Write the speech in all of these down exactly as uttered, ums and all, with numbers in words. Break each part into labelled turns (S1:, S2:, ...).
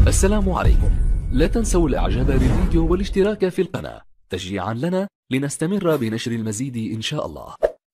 S1: السلام عليكم. لا تنسوا الاعجاب بالفيديو والاشتراك في القناة تشجيعا لنا لنستمر بنشر المزيد ان شاء الله.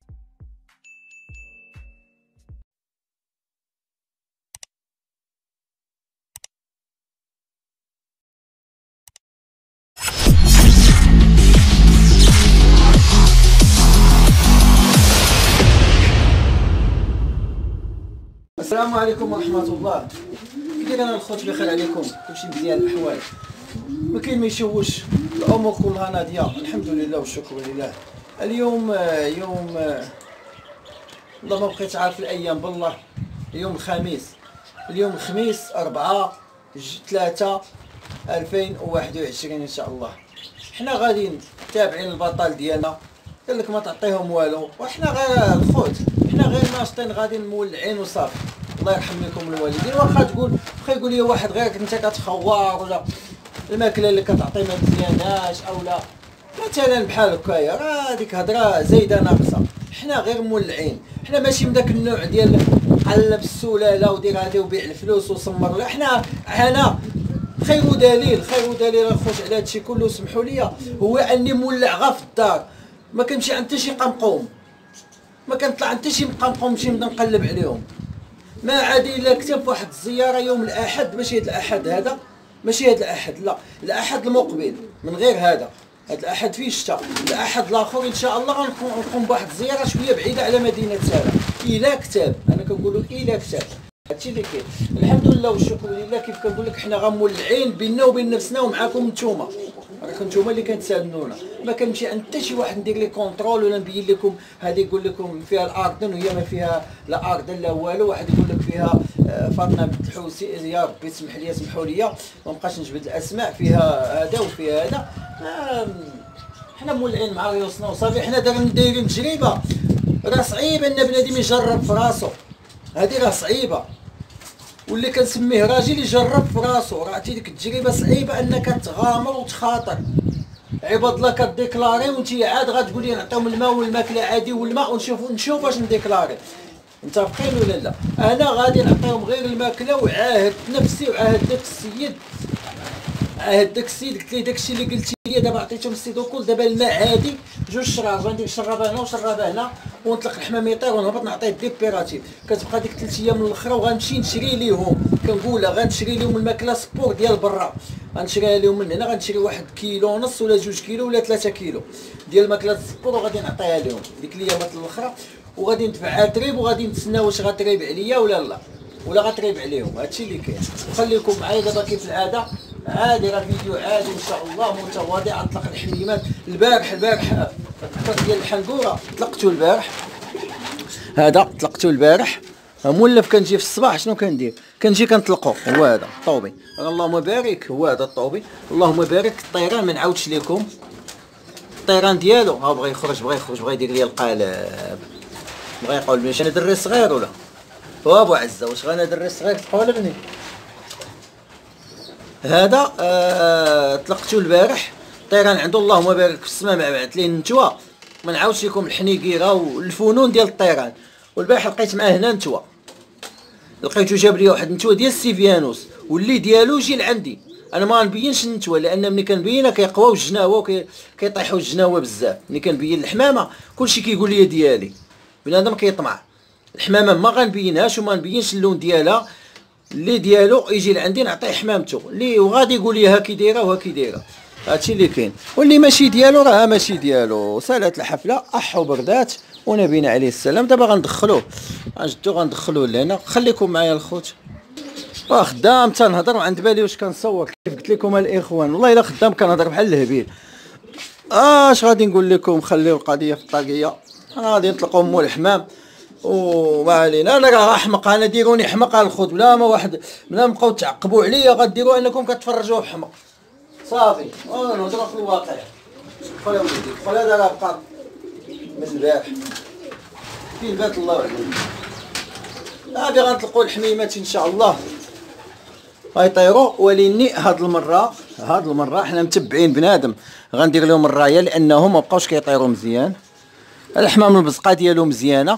S2: السلام عليكم ورحمة الله. كي داير انا الخوت؟ بخير عليكم؟ كلشي مزيان الأحوال؟ ما كاين ما يشوش، الأمور كلها ناضية الحمد لله والشكر لله. اليوم يوم والله ما بقيت عارف الأيام بالله. اليوم الخميس، اليوم الخميس أربعة ثلاثة ألفين وواحد وعشرين إن شاء الله. حنا غاديين تابعين البطل ديالنا، قال لك ما تعطيهم والو، وحنا غير الخوت حنا غير ناشطين غاديين مولعين وصافي. الله يرحم لكم الوالدين. واخا تقول واخا يقول لي واحد غيرك انت كتخوار ولا الماكله اللي كتعطي ما مزياناش او لا مثلا بحال هكايا، راه هذيك هضره زايده ناقصه. حنا غير مولعين، حنا ماشي من داك النوع ديال قلب السلاله ودير هادي وبيع الفلوس وسمر. لا، حنا انا خير دليل خير دليل الخوت على هادشي كله سمحوا لي هو اني مولع غا في الدار، ما كنمشي عند حتى شي قمقوم، ما كنطلع عند حتى شي مقمقوم نمشي نبدا نقلب عليهم. ما عادي الا كتب واحد الزياره يوم الاحد، ماشي هذا الاحد هذا، ماشي هذا الاحد، لا الاحد المقبل من غير هذا، هذا الاحد فيه الشتا، الاحد الاخر ان شاء الله غنقوم بواحد الزياره شويه بعيده على مدينه سالا. الى كتاب انا كنقولوا الى كتاب، هادشي اللي كاين. الحمد لله والشكر لله. كيف كنقول لك حنا غمولعين بيننا وبين نفسنا ومعاكم نتوما، راكم نتوما اللي كتساندونا. ما كنمشي عند حتى شي واحد ندير لي كونترول ولا نبين لكم هذه يقول لكم فيها الاردن وهي ما فيها لا اردن لا والو، واحد يقول لك فيها فاطمه بنت الحوسي، يا ربي تسمح لي سمحوا لي ما نبقاش نجبد الاسماء، فيها هذا وفيها هذا. حنا مولعين مع ريوسنا وصافي. حنا دايرين تجربه، راه صعيب ان بنادم يجرب في راسو، هذه راه صعيبه. واللي كنسميه راجل يجرب في راسو، راه عرفتي ديك التجربه صعيبه انك تغامر وتخاطر. عباد الله كديكلاري وانت عاد غتقول لي نعطيهم الماء والماكله عادي والماء ونشوف نشوف واش نديكلاري. متفقين ولا لا؟ انا غادي نعطيهم غير الماكله، وعاهدت نفسي وعاهد داك السيد، عاهد داك السيد قلت ليه داك الشيء اللي قلتي لي دابا عطيتهم السيد وكل. دابا الماء عادي جوج شراب، غندير شرابه هنا وشرابه هنا ونطلق الحمام يطير ونهبط نعطيه ديبيراتيف. كتبقى ديك ثلاث ايام من الاخر وغنمشي نشري ليهم، كنقولها غنشري لهم الماكله سبور ديال برا، غنشريها لهم من هنا، غنشري واحد كيلو ونص ولا جوج كيلو ولا ثلاثة كيلو ديال الماكله سبور وغادي نعطيها لهم ديك الايامات الاخرى، وغادي ندفع تريب وغادي نتسنى واش غتريب عليا ولا لا، ولا غتريب عليهم. هادشي اللي كاين. وخليكم معايا دابا كيف العاده، عادي راه فيديو عادي ان شاء الله متواضع. نطلق الحميمات البارح، البارح ديال الحنقوره طلقتو البارح، هذا طلقتو البارح مولف. كنجي في الصباح شنو كندير؟ كنجي كنطلقو، هو هذا الطوبي، اللهم بارك، هو هذا الطوبي اللهم بارك. الطيران ما نعاودش لكم الطيران ديالو، ها بغى يخرج بغى يخرج بغى يدير لي القالب، بغى يقول لي انا دري صغير ولا هو ابو عزه، واش غانا دري صغير تقول ابني. هذا آه طلقتو البارح، الطيران عنده اللهم بارك في السماء، ما بعث ليه النتوى. ما نعاودش لكم الحنيقيره والفنون ديال الطيران. والبارح لقيت معاه هنا نتوى، لقيتو جاب لي واحد النتوى ديال السيفيانوس واللي ديالو جي لعندي. انا ما غنبينش النتوى لان ملي كنبينها كيقواو الجناوه وكيطيحوا الجناوه بزاف. ملي كنبين الحمامه كلشي كيقول لي ديالي، بنادم كيطمع. الحمامه ما غنبينهاش وما نبينش اللون ديالها، اللي ديالو يجي لعندي نعطيه حمامته اللي وغادي يقول لي ها كي دايره وها كي دايره. هادشي اللي كاين. واللي ماشي ديالو راه ماشي ديالو. سالات الحفله احو بردات ونبينا عليه السلام. دابا غندخلوه، غنجدو غندخلوه لهنا. خليكم معايا الخوت. خدام تنهضر وعند بالي واش كنصور. كيف قلت لكم الاخوان والله الا خدام كنهضر بحال الهبيل. اش غادي نقول لكم؟ خليو القضيه في الطاقيه. انا غادي نطلقوا مول الحمام وما علينا. انا راه احمق، انا ديروني حمق على الخوت بلا ما واحد بلا نبقاو تعقبوا عليا. غديروا انكم كتفرجوا في حمق صافي. انا نهضروا في الواقع. خويا وليدي خويا هذا راه بقى من البارح فين بات الله اعلم. غادي غنطلقوا الحميمات ان شاء الله غيطيروا. وليني هاد المره هاد المره حنا متبعين بنادم غندير لهم الرايه لانهم ما بقاوش كيطيروا مزيان. الحمام البزقه ديالو مزيانه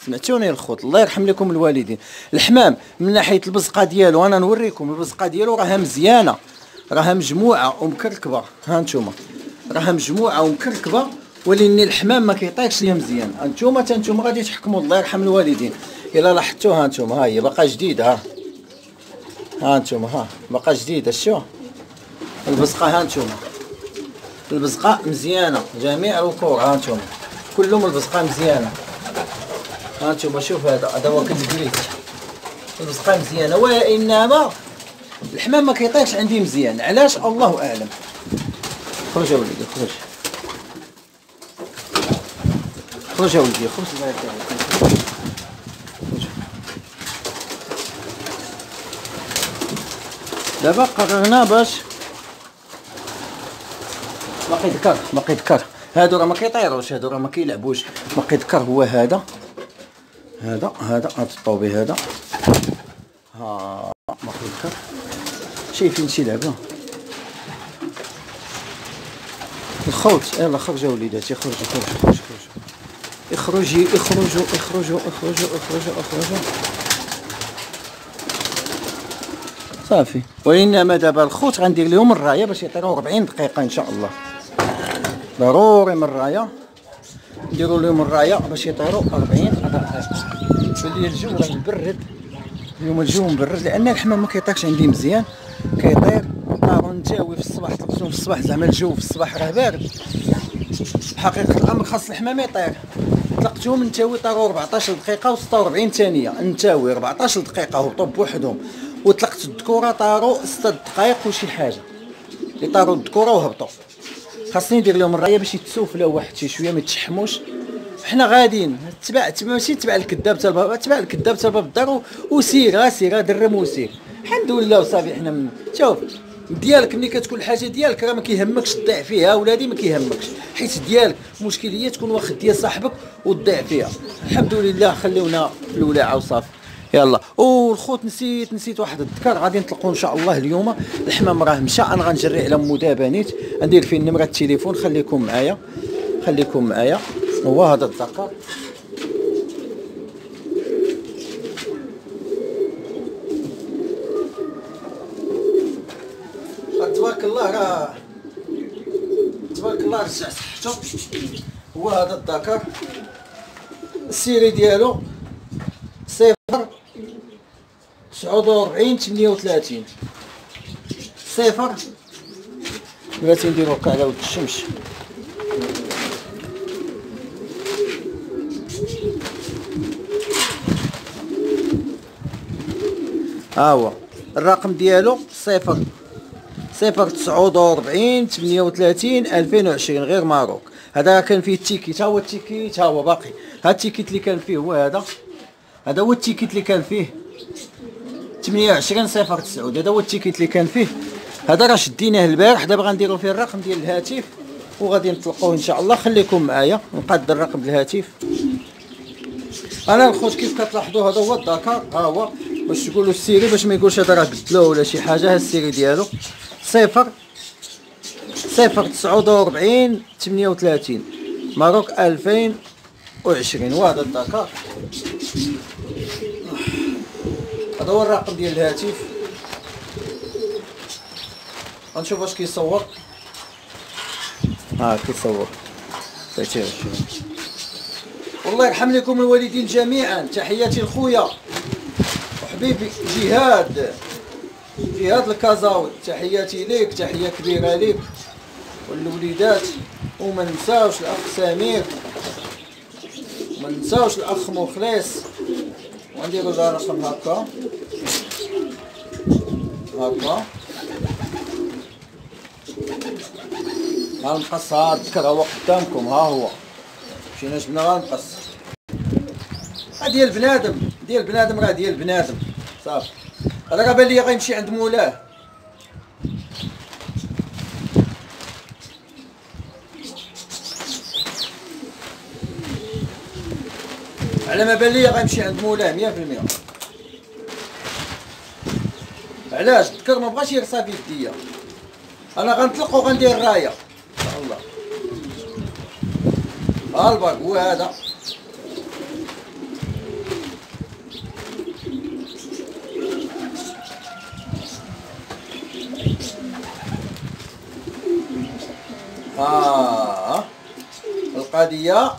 S2: سمعتوني الخوت، الله يرحم لكم الوالدين. الحمام من ناحيه البزقه ديالو انا نوريكم البزقه ديالو راها مزيانه، راها مجموعه ومكركبه، ها نتوما راها مجموعه ومكركبه، ولكن الحمام ما كيطيقش ليا مزيان. انتوما تا نتوما غادي تحكموا، الله يرحم الوالدين. الا لاحظتوا ها نتوما ها هي باقا جديده، ها ها نتوما ها باقا جديده. شتو البزقه، ها نتوما البزقه مزيانه، جميع الوكور ها نتوما كلهم البزقه مزيانه. ها نتوما شوف هذا هذا هو كالجريت، البزقه مزيانه، وانما الحمام ما كيطيقش عندي مزيان. علاش؟ الله اعلم. خرج يا وليدي، خرج خرج يا وليدي، خرج الله يرضي. دابا قررنا باش باقي ذكر باقي ذكر هادو راه ما كيطيروش، هادو راه ما كيلعبوش. باقي ذكر هو هذا هذا هذا هاد الطوبي هذا، ها باقي ذكر. شايفين شي لعبه الخوت؟ يلا خرجوا وليداتي، خرجوا خرجوا خرجوا اخرجوا اخرجوا اخرجوا اخرجوا اخرجوا اخرجوا صافي. وانما دابا الخوت غندير لهم الرايه باش يطيروا أربعين دقيقه ان شاء الله. ضروري من الرايه نديروا لهم الرايه باش يطيروا أربعين دقيقه. بلي الجو راه مبرد اليوم، الجو مبرد لان الحمام ما كيطيقش عندي مزيان، كيطير طارو نتاوي في الصباح، طلقتهم في الصباح زعما الجو في الصباح راه بارد. حقيقه الامر خاص الحمام يطير، طلقتهم نتاوي طاروا أربعطاش دقيقه وستة وأربعين ثانيه، نتاوي أربعطاش دقيقه هبطوا بوحدهم، وطلقت الذكوره طاروا ستة دقائق وشي حاجه، اللي طاروا الذكوره وهبطوا. خاصني ندير لهم الرايه باش يتسوفلاو واحد شي شويه ما يتشحموش. حنا غاديين تبع ماشي تبع الكذاب تا الباب، تبع الكذاب تا الباب الدار وسير سير درم وسير. الحمد لله وصافي. حنا من شوف ديالك ملي كتكون الحاجه ديالك راه ما كيهمكش تضيع فيها، ولادي ما كيهمكش، حيت ديالك المشكل هي تكون واخد ديال صاحبك وتضيع فيها. الحمد لله خليونا في الولاعه وصافي. يلا والخوت نسيت نسيت واحد الذكر، غادي نطلقوا ان شاء الله اليوم. الحمام راه مشى، انا غنجري على مو دابا نيت، ندير فيه نمره التليفون. خليكم معايا خليكم معايا. هو هذا الذكر تبارك الله، راه تبارك الله رجع صحته. هو هذا الذكر السيري ديالو صفر تسعة وأربعين ثمانية وثلاثين صفر. بغيتي نديرو هكا على ود الشمس. ها هو الرقم ديالو صفر صفر تسعة وأربعين ثمانية وثلاثين ألفين وعشرين غير ماروك. هذا كان فيه التيكيت، ها هو التيكيت، ها هو باقي. ها التيكيت اللي كان فيه هو هذا، هذا هو التيكيت اللي كان فيه ثمانية وعشرين صفر تسعة. هذا هو التيكيت اللي كان فيه. هذا راه شديناه البارح، دابا غنديرو فيه الرقم ديال الهاتف وغادي نطلقوه ان شاء الله. خليكم معايا نقاد الرقم ديال الهاتف. انا الخوت كيف كتلاحظوا هذا هو الذكر، ها هو باش تقولوا السيري، باش ما يقولش هذا راه بدلوه ولا شي حاجه. ها السيري ديالو صفر صفر تسعة وأربعين ثمانية وثلاثين ماروك ألفين وعشرين. وهذا الذكر، هذا هو الرقم ديال الهاتف. غنشوف واش كيصور. ها كيصور ثلاثة وعشرين. والله يرحم لكم الوالدين جميعا. تحياتي لخويا وحبيبي جهاد جهاد الكازاوي، تحياتي ليك، تحيه كبيره ليك والوليدات. وما ننساوش الاخ سمير، وما ننساوش الاخ مخلص. ونديرو لها رقم هكا هكا. ها المقص، ها الذكر هو قدامكم، ها هو مشينا جبنا غا المقص. ها ديال بنادم، ديال بنادم، راه ديال بنادم صافي. هذا راه بان ليا غيمشي عند مولاه. على ما بان ليا غيمشي عند مولاه مية في المية. علاش؟ الذكر ما بغاش يرصى في يديا. انا غنطلق وغندير الرايه ان شاء الله. ها الباك هو هذا، اه القضيه ها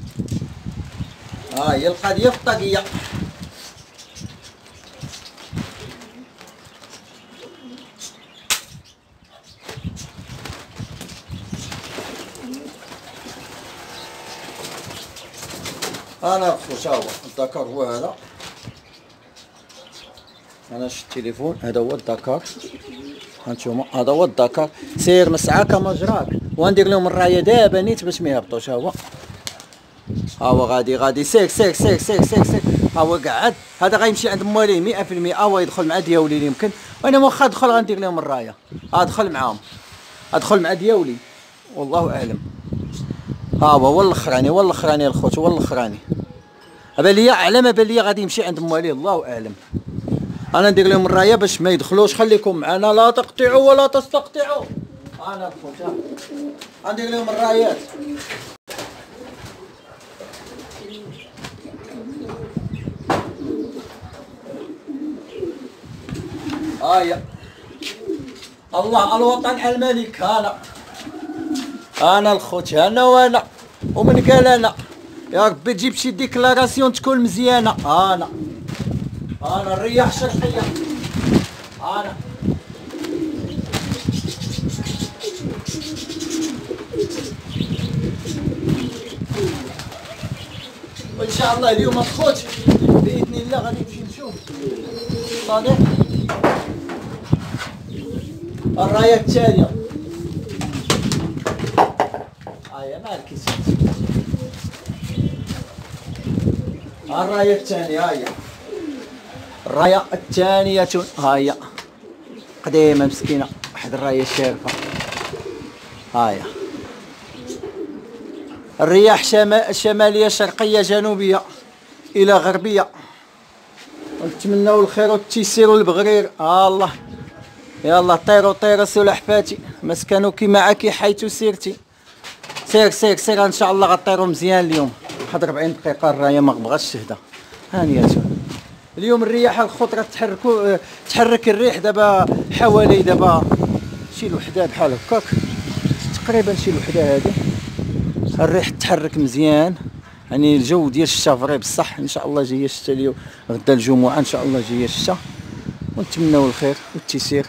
S2: آه هي القضيه في الطاقيه. انا الخوت ها هو الدكار هو هذا. انا شفت التليفون هذا هو الدكار. هانتوما هذا هو الدكار سير مسعى كما جراك وندير لهم الرايه دابا نيت باش ما يهبطوش. ها هو ها هو غادي غادي سير سير سير سير سير سير ها هو قاعد. هذا غيمشي عند مواليه مئة في المئة. ها هو يدخل مع دياولي يمكن وانا واخا ندخل غندير لهم الرايه. ها دخل معاهم ادخل مع دياولي والله اعلم. ها هو هو الاخراني هو الاخراني الخوت هو الاخراني. بان ليا على ما بان ليا غادي يمشي عند مواليه الله اعلم. انا ندير لهم الرايه باش ما يدخلوش. خليكم معنا لا تقطعوا ولا تستقطعوا. انا الخوت ها ندير لهم الرايات. هيا الله الوطن الملك. انا انا الخوت انا وانا ومن قال انا يا ربي تجيب شي ديكلاراسيون تكون مزيانه. انا انا الرياح الشرقيه. انا وان شاء الله اليوم الخوت باذن الله غادي نمشي نشوف صالح الرايه الثانيه. هيا مالك يا سيدي الرايه الثانيه. هيا الرايه الثانيه هيا قديمه مسكينه واحد الرايه شارفه. هيا الرياح شمال شماليه شرقيه جنوبيه الى غربيه. نتمناو الخير والتيسير والبغرير. آه الله يلا طيروا طيروا سلحفاتي مسكنوك معك حيث سيرتي. سير سير سير ان شاء الله غطيروا مزيان اليوم. واحد أربعين دقيقه الرايه ما بغاش تهدى. هانية اليوم الرياح الخضره تحركوا تحرك الريح دابا حوالي دابا شي الوحده بحال هكاك تقريبا شي الوحده هذه. الريح تحرك مزيان يعني الجو ديال الشتا فري بصح. ان شاء الله جايه الشتا اليوم غدا الجمعه ان شاء الله جايه الشتا ونتمناو الخير والتيسير.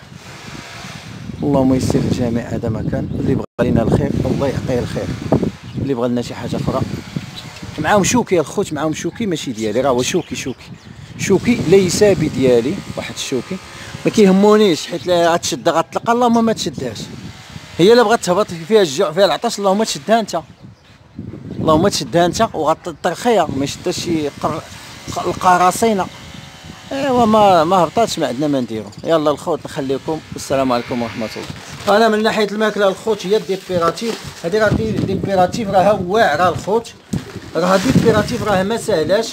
S2: اللهم يسر الجميع. هذا ما كان اللي بغى لنا الخير الله يعطيه الخير. اللي بغى لنا شي حاجه اخرى معاهم شوكي الخوت معاهم شوكي ماشي ديالي راه هو شوكي شوكي شوكي ليس بديالي واحد الشوكي ما كيهمونيش حيت غتشد غتطلق اللهم ما تشدهاش. هي اللي بغات تهبط فيها الجوع فيها العطش اللهم تشدها انت اللهم تشدها انت وغتطرخيها ما يشدهاش شي القراصينه. ايوا ما ما هبطاتش ما عندنا ما نديرو. يلا الخوت نخليكم والسلام عليكم ورحمه الله. انا من ناحيه الماكله الخوت هي الديبيراتيف. هذه راه الديبيراتيف راه واعره الخوت. راه الديبيراتيف راه ما ساهلاش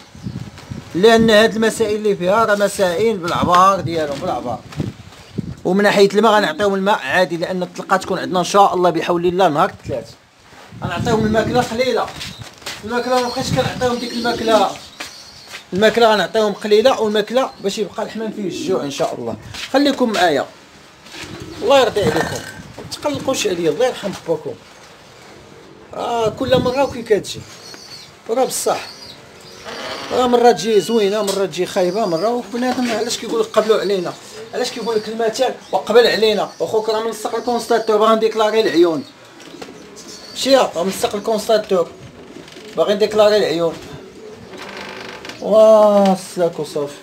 S2: لان هاد المسائل اللي فيها راه مسائل بالعبار ديالهم بالعبار. ومن ناحيه الماء غنعطيهم الماء عادي لان الطلقه تكون عندنا ان شاء الله بحول الله نهار الثلاث. غنعطيهم الماكله قليله. الماكله ما بقيتش كنعطيهم ديك الماكله الماكله غنعطيهم قليله والماكله باش يبقى الحمام فيه الجوع ان شاء الله. خليكم معايا الله يرضي عليكم ما تقلقوش عليا الله يرحم باكم. اه كل مره وكي كتجي راه بصح راه مره تجي زوينه مره تجي خايبه مره. وبنادم علاش كيقول لك قبلوا علينا علاش كيقول لك المثل وقبل علينا. واخوك راه ملصق الكونستاتور باغي نديكلاري العيون. مشي راه ملصق الكونستاتور باغي نديكلاري العيون. واه سلاك وصافي.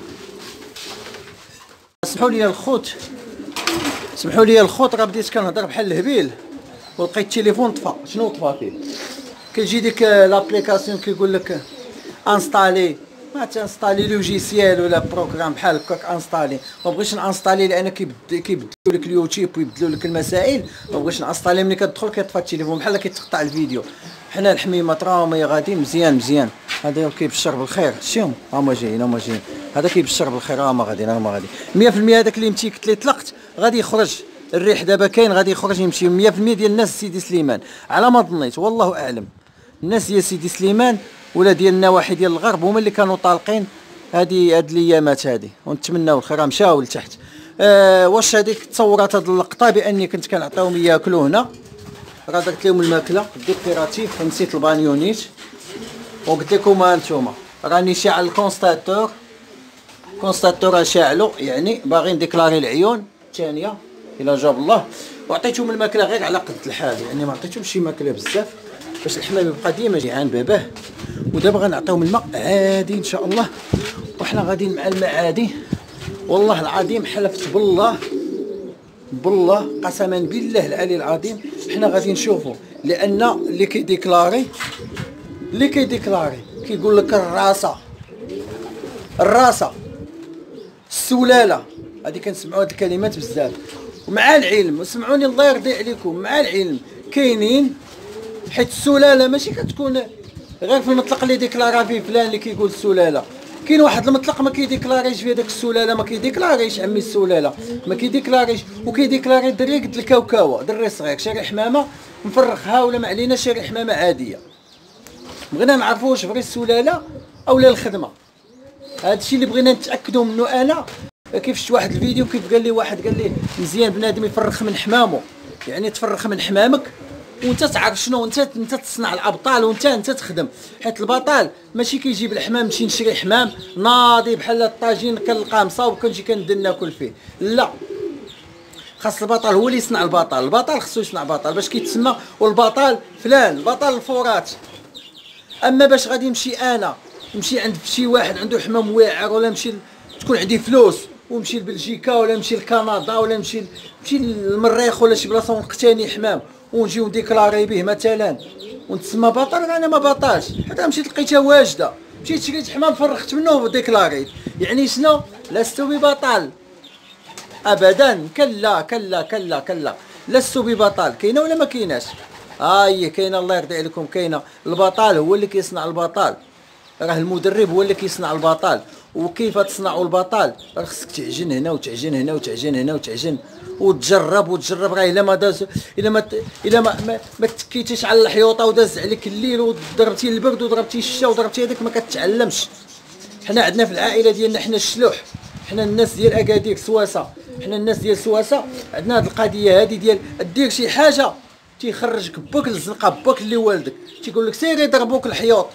S2: سمحوا لي الخوت سمحوا لي الخوت راه بديت كنهضر بحال الهبيل ولقيت التليفون طفى. شنو طفى فيه؟ كيجي ديك لابليكاسيون كيقول لك انستالي ما تنستالي لوجيسيال ولا بروغرام بحال هكاك انستالي. ما بغيتش نانستالي لان كيبدلوا لك اليوتيوب ويبدلوا لك المسائل. ما بغيتش نانستالي ملي كتدخل كيطفى التليفون بحال كيتقطع الفيديو. حنا الحميمات راهم غاديين مزيان مزيان. هذا كيبشر بالخير شتيهم هما جايين هما جايين. هذا كيبشر بالخير راهم غاديين راهم غاديين مية في المية. هذاك اللي متيكت اللي طلقت غادي يخرج الريح دابا كاين غادي يخرج يمشي مية في المية ديال الناس سيدي سليمان على ما ظنيت والله اعلم. الناس ديال سيدي سليمان ولا ديال النواحي ديال الغرب هما اللي كانوا طالقين هذه هاد الايامات هذه ونتمناو الخير. مشاو لتحت. أه واش هذيك تصورات هاد اللقطه باني كنت كنعطيهم ياكلوا هنا راه درت لهم الماكله ديكوراتيف، نسيت البانيونيت وقلت لكم ها نتوما راني شاعل الكونستاتور، كونستاتور شاعلو، يعني باغي نديكلاري العيون الثانيه الى جاب الله. وعطيتهم الماكله غير على قد الحال، يعني ما عطيتهمش شي ماكله بزاف باش الحمام يبقى ديما جيعان باباه. ودابا غنعطيهم الماء عادي ان شاء الله، وحنا غاديين مع الماء عادي. والله العظيم حلفت بالله بالله قسما بالله العلي العظيم حنا غادي نشوفوا، لان اللي كيديكلاري اللي كيديكلاري كيقول لك الراسه الراسه السلاله، هذه كنسمعوا هاد الكلمات بزاف. ومع العلم اسمعوني الله يرضي عليكم، مع العلم كاينين، حيت السلاله ماشي كتكون غير في المطلق اللي ديكلارا فيه فلان اللي كيقول السلاله، كاين واحد المطلق ما كيديكلاريش في هذاك السلاله، ما كيديكلاريش عمي السلاله ما كيديكلاريش، وكيديكلاري دري قد الكاوكاوه، دري صغير شاري حمامه مفرخها ولا ما علينا شاري حمامه عاديه. بغينا نعرفوا واش بغي السلاله او لا الخدمه. هذا الشيء اللي بغينا نتاكدوا منه. انا كيف شفت واحد الفيديو كيف قال لي واحد، قال لي مزيان بنادم يفرخ من حمامه، يعني تفرخ من حمامك وانت تعرف شنو، انت انت تصنع الابطال وانت انت تخدم. حيت البطال ماشي كيجيب الحمام نمشي نشري حمام ناضي بحال الطاجين كنلقاه مصاوب كنجي كندير ناكل فيه، لا، خاص البطل هو اللي يصنع البطل، البطل خصو يصنع بطل باش كيتسمى والبطل فلان بطل الفرات. اما باش غادي نمشي انا نمشي عند شي واحد عنده حمام واعر، ولا نمشي تكون عندي فلوس ونمشي لبلجيكا ولا نمشي لكندا ولا نمشي نمشي للمريخ ولا شي بلاصه ونقتني حمام ونجيو نديكلاري به مثلا ونتسمى بطل، انا ما بطلش. حتى مشيت لقيتها واجده، مشيت شريت حمام فرخت منه وديكلاريت، يعني شنو؟ لست ببطل ابدا، كلا كلا كلا كلا، لست ببطل. كاينه ولا ما كايناش؟ ها هي كاينه، الله يرضي عليكم كاينه. البطل هو اللي كيصنع البطل، راه المدرب هو اللي كيصنع البطل. وكيف تصنعوا البطل؟ راه خصك تعجن هنا وتعجن هنا وتعجن هنا وتعجن وتجرب وتجرب. راه الا ما داز الا ما الا ما ما, ما تكيتيش على الحيوطه وداز عليك الليل وضربتي البرد وضربتي الشتا وضربتي هذاك ما كتعلمش. حنا عندنا في العائله ديالنا حنا الشلوح، حنا الناس ديال اكادير سواسه، حنا الناس ديال سواسه عندنا هذه القضيه هذه ديال دير شي حاجه تيخرجك باك الزنقه باك اللي والدك تيقول لك سيري ضربوك الحيوط.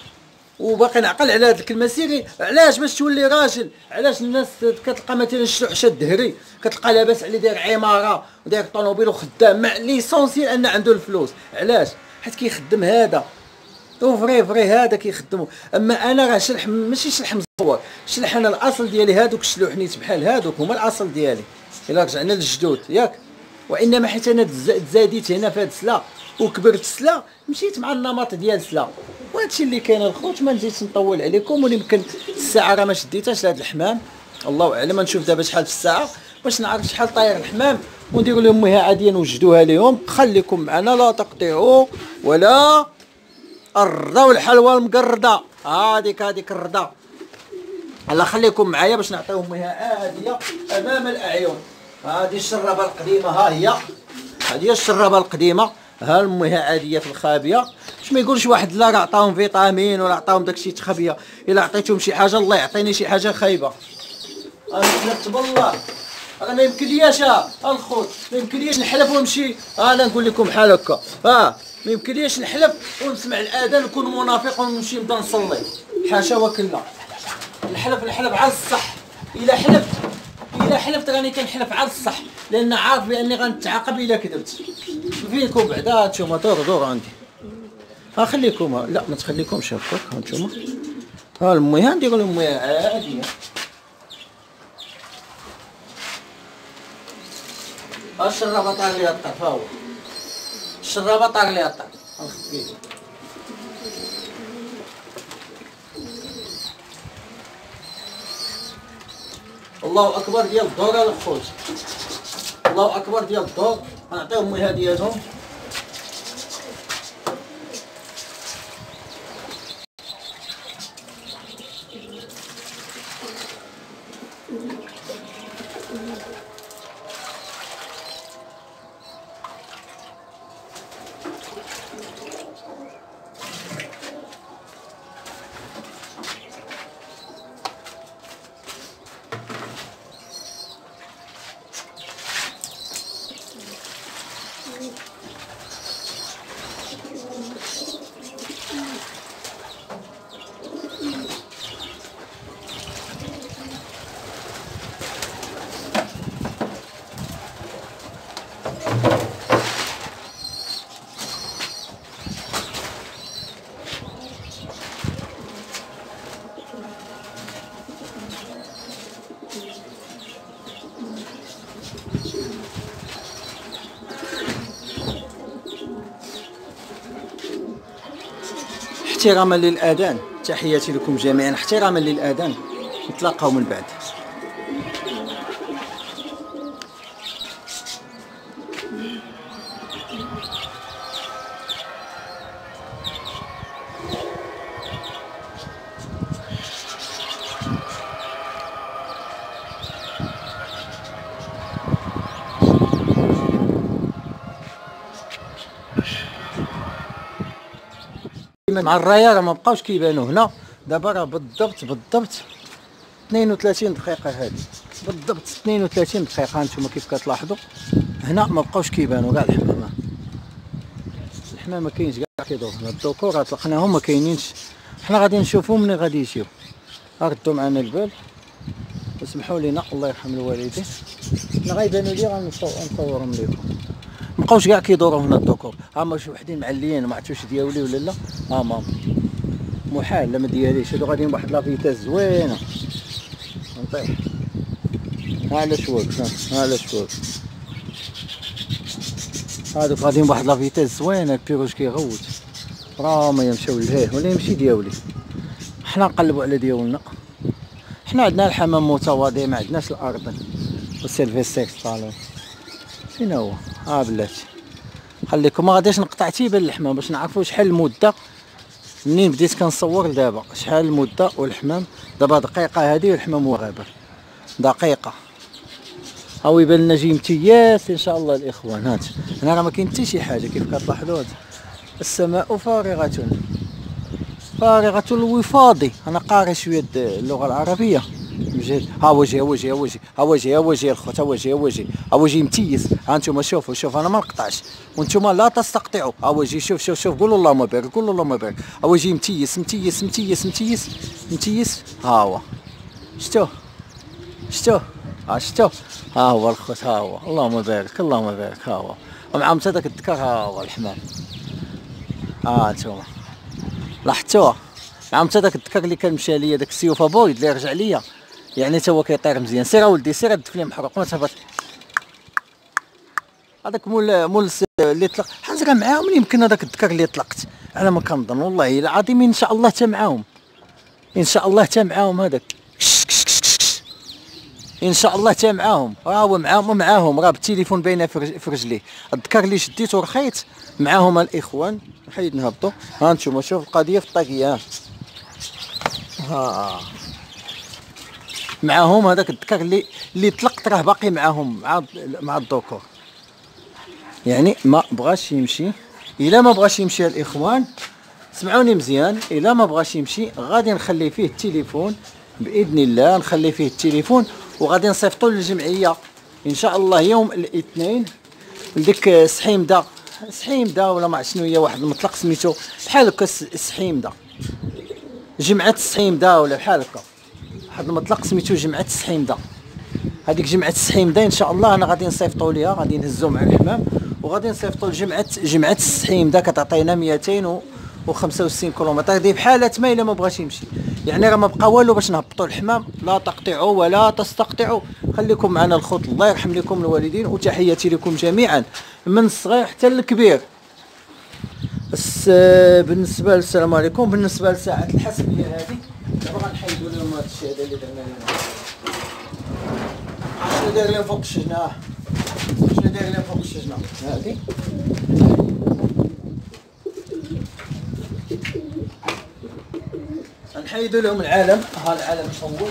S2: وباقي نعقل على هذه الكلمه سيري، علاش؟ باش تولي راجل. علاش الناس كتلقى مثلا الشلوح شاد الدهري كتلقى لاباس عليه داير عماره وداير طوموبيل وخدام مع ليسونسيال ان عنده الفلوس؟ علاش؟ حيت كيخدم هذا وفري فري هذا كيخدمو. اما انا راه شلح ماشي شلح مزور، شلح انا الاصل ديالي هذوك الشلوح نيت بحال هذوك هما الاصل ديالي الا رجعنا للجدود ياك. وانما حيت انا تزاديت هنا في هاد السلا وكبرت السلا مشيت مع النمط ديال السلا. وهادشي اللي كاين الخوت، ما نزيدش نطول عليكم. ويمكن الساعه راه ما شديتهاش لهاد الحمام، الله اعلم. نشوف دابا شحال في الساعه باش نعرف شحال طاير الحمام ونديروا لهم مها عاديه نوجدوها لهم. خليكم معنا لا تقطعوا ولا الرضا والحلوى المقرده هذيك هذيك الرضا. الله خليكم معايا باش نعطيهم مها عاديه امام الاعين. هذه الشرابه القديمه ها هي، هذه هي الشرابه القديمه، ها المها عاديه في الخابيه. باش ما يقولش واحد لا راه عطاهم فيتامين ولا عطاهم داكشي تخبيه. الا عطيتهم شي حاجه الله يعطيني شي حاجه خايبه. انا حلفت بالله انا ما يمكنلياش الخوت، ما يمكنلياش نحلف ونمشي. انا نقول لكم بحال هكا، ها ما يمكنلياش نحلف ونسمع الاذان نكون منافق ونمشي نبدا نصلي، حاشا وكلا. نحلف نحلف على الصح. الا حلفت الا حلفت راني كنحلف على الصح، لان عارف باني غنتعاقب الا كذبت. فيكم بعدا هانتوما دور دور عندي. ها خليكم، لا ما تخليكمش هكاك. هانتوما ها المهم نديروا لهم مياه عاديه. ها الشرابه طار ليها الطرف، ها هو الشرابه طار ليها الطرف. غنخبيه الله اكبر ديال الدور الخوت، الله اكبر ديال الدور. غنعطيهم مياه ديالهم. احتراما للاذان، تحياتي لكم جميعا احتراما للاذان، نتلاقاو من بعد. مع الرايه راه ما بقاوش كيبانوا هنا دابا، راه بالضبط بالضبط اثنين وثلاثين دقيقه هذه، بالضبط اثنين وثلاثين دقيقه. هانتوما كيف كتلاحظوا هنا ما بقاوش كيبانوا كاع الحمامات. الحمام ما كاينش كاع كيدور هنا، الذكور طلقناهم ما كاينينش. حنا غادي نشوفهم ملي غادي يجيو. ردوا معنا البال وسمحوا لينا الله يرحم الوالدين، حنا غيبانوا لي غنصورهم لكم. مابقاوش كاع كيدوروا هنا الذكور، ها هما شي وحدين معليين ما عرفتش واش دياولي ولا لا. ها مام محال لا ما دياليش، هادو غاديين بواحد لافيتاس زوينه. نطيح ها على شواك، ها على شواك، هادوك غاديين بواحد لافيتاس زوينه. البيروج كيغوت راه ما يمشيو لهيه ولا يمشي دياولي. حنا نقلبوا على ديالنا، حنا عندنا الحمام متواضع، ما عندناش الارض والسيلفيستيك صالون. فين هو؟ ها بلاتي خليكم، ما غاديش نقطع تيبان الحمام باش نعرفوا شحال المده منين بديت كنصور لدابا، شحال المده والحمام. دابا دقيقه هذه والحمام هو غابر، دقيقه هاو يبان لنا جي امتياز ان شاء الله. الاخوان هات هنا راه ما كاين حتى شي حاجه كيف كتلاحظوا. السماء فارغه فارغه الوفاض. انا قاري شويه اللغه العربيه مجهد. ها وجهي وجهي وجهي ها وجهي وجهي الخوت، ها وجهي وجهي ها وجهي امتيز. ها انتم شوفوا شوف انا ما نقطعش وانتم لا تستقطعوا. ها وجهي شوف شوف شوف، قولوا اللهم بارك، قولوا اللهم بارك. ها وجهي امتيز امتيز امتيز امتيز امتيز. ها هو شتوه شتوه ها شتوه، ها هو الخوت، ها هو اللهم بارك اللهم بارك. ها هو ومعهم حتى داك الذكر، ها هو الحمام. ها انتم لاحظتوه معهم حتى داك الذكر اللي كان مشى ليا، داك السيوفا بويد اللي رجع ليا، يعني تا هو كيطير مزيان. سير اولدي سير هاد الدفليه محروق ما تهبط. هذاك مول مول اللي طلق حنزرا معاهم، يمكن هذاك الذكر اللي طلقت على ما كنظن والله العظيم. ان شاء الله تا معاهم، ان شاء الله تا معاهم هذاك، ان شاء الله تا معاهم. راه هو معاهم معاهم راه بالتليفون باينه في رجليه. الذكر اللي شديته ورخيت معاهم الاخوان. حيد نهبطوا. ها انتم شوف القضيه في الطاقيه، ها معاهم هذاك الذكر اللي اللي طلقت راه باقي معاهم مع مع الذكور، يعني ما بغاش يمشي. الا ما بغاش يمشي الاخوان سمعوني مزيان، الا ما بغاش يمشي غادي نخلي فيه التليفون باذن الله، نخلي فيه التليفون وغادي نصيفطوا للجمعيه ان شاء الله يوم الاثنين لديك سحيمده سحيمده ولا ما عرفت شنو هي، واحد المطلق سميتو بحال هكا سحيمده، جمعه السحيمده ولا بحال هكا واحد المطلق سميتو جمعه السحيمده. هذيك جمعه السحيمده ان شاء الله انا غادي نصيفطوا ليها، غادي نهزوا مع الحمام وغادي نصيفطوا لجمعه جمعه السحيمده كتعطينا مئتين وخمسة وستين كيلومتر. هذه بحالة ما الا ما بغاش يمشي، يعني راه ما بقى والو باش نهبطوا الحمام. لا تقطعوا ولا تستقطعوا، خليكم معنا الخوت، الله يرحم لكم الوالدين. وتحياتي لكم جميعا من الصغير حتى الكبير. بس بالنسبه السلام عليكم، بالنسبه لساعه الحسب هي هذه. دابا غنحيدوا لهم هذا الشيء هذا اللي درنا لهم. شنو داير لهم فوق الشجنه؟ شنو داير لهم فوق الشجنه؟ هذه نحيدوا لهم العالم. ها العالم مصور.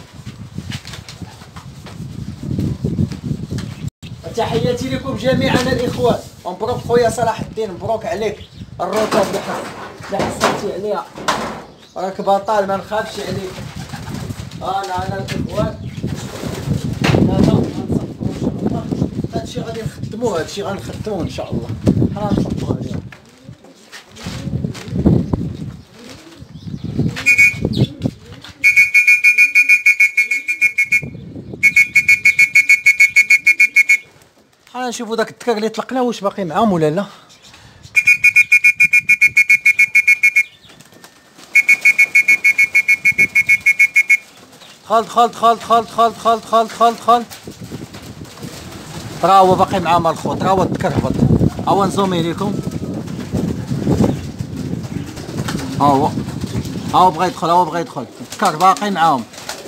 S2: تحياتي لكم جميعا الاخوان، ومبروك خويا صلاح الدين، مبروك عليك الركب اللي حصلتي عليها، راك بطل ما نخافش عليك. انا انا الاخوان هذا غنصفروا ان شاء الله. هادشي غادي نخدموه، هادشي غنخدموه ان شاء الله. حنا نصفروا عليها. حنا نشوفوا داك الذكر اللي طلقناه واش باقي معاهم ولا لا. خالد خالد خالد خالد خالد خالد خالد خالد خالد راه هو باقي معاهم الخوت، راه هو الذكر هبط. ها هو نزومي ليكم. ها هو ها هو بغا يدخل ها هو بغا يدخل الدكار باقي معاهم.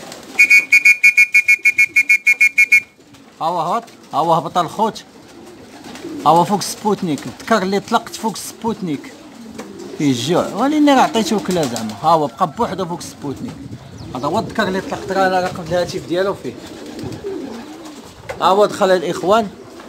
S2: ها هو هبط ها هو هبط الخوت ها هو فوق سبوتنيك الدكار اللي طلقت فوق سبوتنيك فيه الجوع ولكن راه عطيتو كلا زعما. ها هو بقى بوحدو فوق سبوتنيك هذا هو الدكار اللي طلقت راه انا رقم الهاتف ديالو فيه. ها هو دخل الاخوان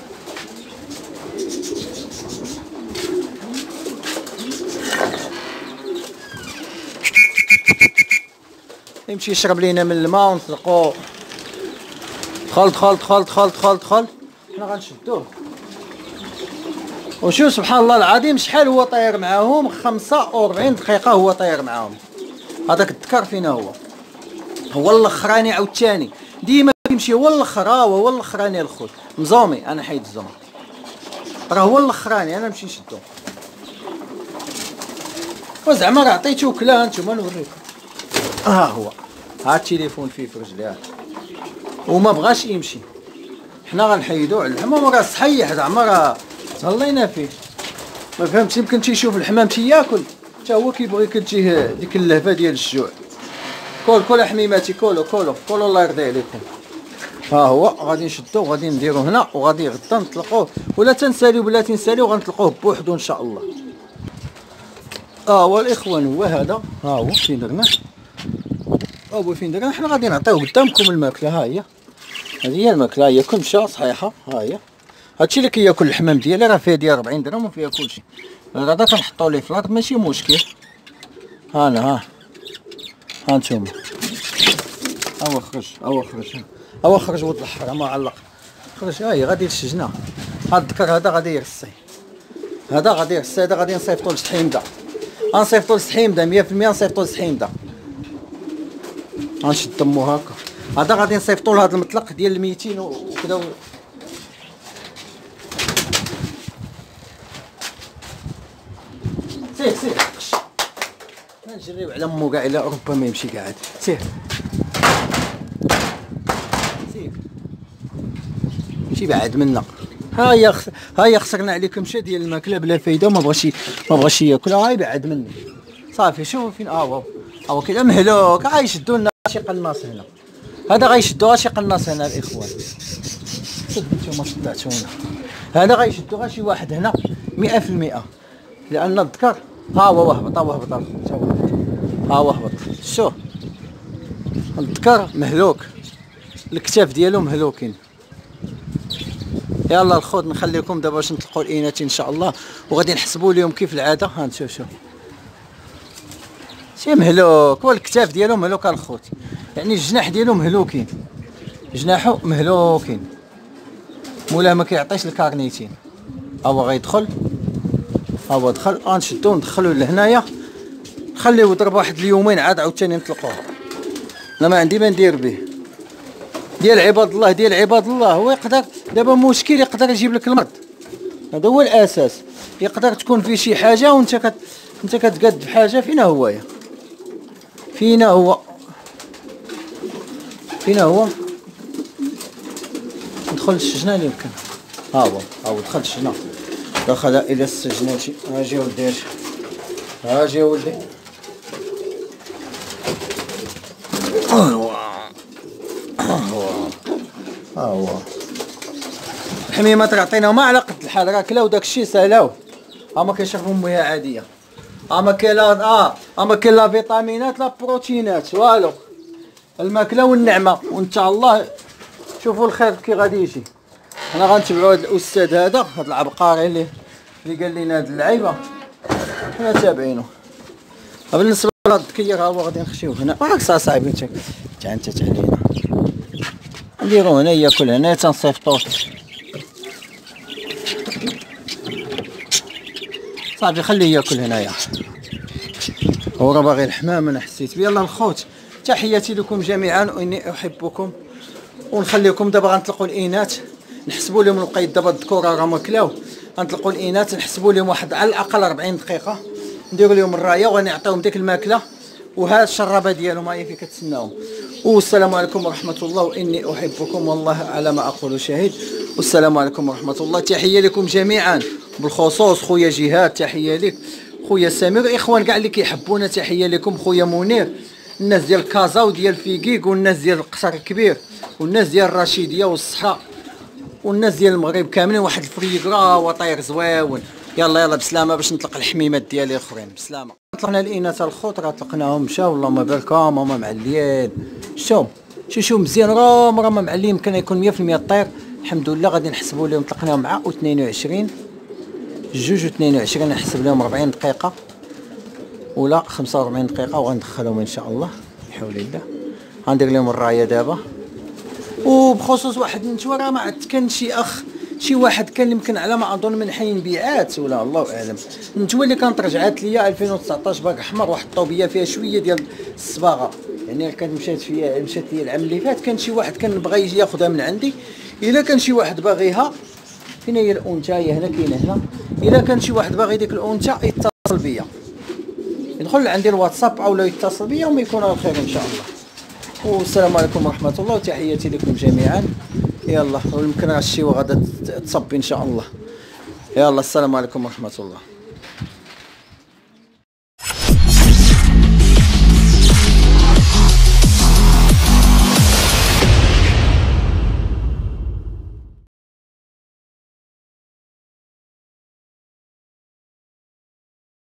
S2: يمشي يشرب لينا من الماء ونطلقو. دخل دخل دخل دخل دخل دخل حنا غنشدوه وشوف سبحان الله العظيم شحال هو طاير معاهم خمسة وربعين دقيقة هو طاير معاهم. هذاك الدكار فينا هو هو الاخراني عاوتاني ديما كيمشي هو الاخر ها هو الاخراني الخوت مزومي انا حيد الزوم راه هو الاخراني انا نمشي نشدو وزعما راه عطيتو كلا هانتوما نوريكم. ها هو ها التليفون فيه في رجليه وما بغاش يمشي حنا غنحيدوه على الحمام راه صحيح زعما راه تهلينا فيه ما فهمتش يمكن تيشوف الحمام تياكل حتى هو كيبغي كتجيه ديك اللهفه ديال الجوع. كول كول حميماتي كولو كولو كولو الله يرضي عليكم. ها هو غادي نشدوه غادي نديرو هنا وغادي غدا نطلقوه ولا تنساليو بلا تنساليو غنطلقوه بوحدو ان شاء الله. ها هو الاخوان هو هذا ها هو فين درناه ها هو فين درناه حنا غادي نعطيو قدامكم الماكله. ها هي هذه هي الماكله هي كل مشى صحيحه. ها هي هادشي اللي كياكل الحمام ديالي راه فيها ديال ربعين درهم وفيها كلشي. هذا كنحطو ليه فلاط ماشي مشكل. ها انا ها ها نتوما ها هو خرج ها هو خرج ها هو خرج ولد الحرام معلق خرج. ها هي غادي للشجنه. هاد الذكر هذا غادي يرصي هذا غادي يرصي هذا غادي نصيفطو للسحيمده غنصيفطو للسحيمده مية في المية نصيفطو للسحيمده. غنشد دمو هكا هذا غادي نصيفطو لهاد المطلق ديال الميتين وكذا. سير سير نجريو على مو كاع الى اوروبا ما يمشي قاعد. سير سير مشي بعد منا. ها هي خس... ها هي خسرنا عليكم شي ديال الماكله بلا فايده وما بغاش ما بغاش ياكل. ها يبعد مني صافي. شوفوا فين ها هو ها هو كذا مهلوك غيشدوا لنا شي قناص هنا. هذا غيشدوها شي قناص هنا الاخوان. شد نتوما شداتونا هذا غيشدوها شي واحد هنا مئة في المئة لان الذكر ها هو هبط ها هو هبط ها هو هبط. شوف الذكر مهلوك الكتاف ديالو مهلوكين. يلا الخوت نخليكم دابا باش نطلقوا الاناث ان شاء الله وغادي نحسبوا لهم كيف العاده. ها نشوف شوف شي مهلوك والكتاف ديالو مهلوك الخوت يعني الجناح ديالو مهلوكين جناحو مهلوكين مولا ما كيعطيش الكارنيتين. ها هو غيدخل ها هو دخل غنشدو ندخلو لهنايا نخليوه يضرب واحد اليومين عاد عاوتاني نطلقوه. انا ما عندي ما ندير به ديال عباد الله ديال عباد الله. هو يقدر دابا مشكل يقدر يجيب لك المرض هذا هو الاساس. يقدر تكون فيه شي حاجه وانت كت انت كتقاد بحاجه. فينا هو فينا هو فينا هو ندخل للسجنه اللي يمكن. ها هو ها هو دخل السجنه دخل الى السجنه. اجي ولدي اجي ولدي ها هو ها هو الحميمه تعطيناهم على قد الحال راه كلاو داكشي سالاو. ها ما كيشربوا مويه عاديه ها ما كاين لا اه ها ما كاين لا فيتامينات لا بروتينات والو. الماكله والنعمه وان شاء الله شوفوا الخير كي غادي يجي. حنا غنتبعوا هذا الاستاذ هذا هذا العبقري اللي اللي قال لنا هاد اللعيبه حنا تابعينه. بالنسبه لهاد الذكير ها هو غادي نخشيوه هنا راك صاحبي انت تا انت علينا نديرو هنا ياكل هنا تنصيفطوه صافي خليه ياكل هنايا. هو راه باغي الحمام انا حسيت بيه. يلا الخوت تحياتي لكم جميعا واني احبكم ونخليكم دابا غنطلقوا الاناث نحسبوا لهم القيد. دابا الذكوره راه ماكلاو غنطلقوا الاناث نحسبوا لهم واحد على الاقل أربعين دقيقه نديروا لهم الرايه وغنعطيهم ديك الماكله وهاد الشرابه ديالهم هاي في كتسناهم. والسلام عليكم ورحمه الله واني احبكم والله على ما اقول شهيد. والسلام عليكم ورحمه الله. تحيه لكم جميعا بالخصوص خويا جهاد تحيه لك خويا سمير، اخوان كاع اللي كيحبونا تحيه لكم. خويا منير، الناس ديال كازا وديال فيكيك، والناس ديال القصر الكبير، والناس ديال الرشيديه والصحراء، والناس ديال المغرب كاملين. واحد الفريكرا وطير زواون. يلا يلا بسلامه باش نطلق الحميمات ديالي الاخرين. بسلامه. طلقنا الاناث الخضر، طلقناهم مشاو اللهم بارك. هما معليين، شوف شو شو مزيان، راهم راهم معليين. يمكن يكون مية في المية الطير. الحمد لله غادي نحسبوا لهم. طلقناهم مع اثنين وعشرين جوج واثنين وعشرين، نحسب لهم أربعين دقيقه ولا خمسة وأربعين دقيقه، وغندخلهم ان شاء الله بحول الله. غندير لهم الرايه دابا. وبخصوص واحد النتوى، راه ما عاد كان شي اخ شي واحد كان يمكن على ما اظن من حي مبيعات ولا الله اعلم، النتوى اللي كانت رجعات ليا ألفين وتسعطاش باك احمر، واحد الطوبيه فيها شويه ديال الصباغه، يعني كانت مشات فيها مشات ليا العام اللي فات. كان شي واحد كان بغى يجي ياخذها من عندي. الا كان شي واحد باغيها، فين هي الانثى؟ هي هنا كاينه هنا. الا كان شي واحد باغي ديك الانثى يتصل بيا، يدخل عندي الواتساب او لا يتصل بيا، وما يكون على خير ان شاء الله. والسلام عليكم ورحمه الله، وتحياتي لكم جميعا. يلا، ويمكن راه الشيوه غادا تصب ان شاء الله. يلا السلام عليكم ورحمه الله.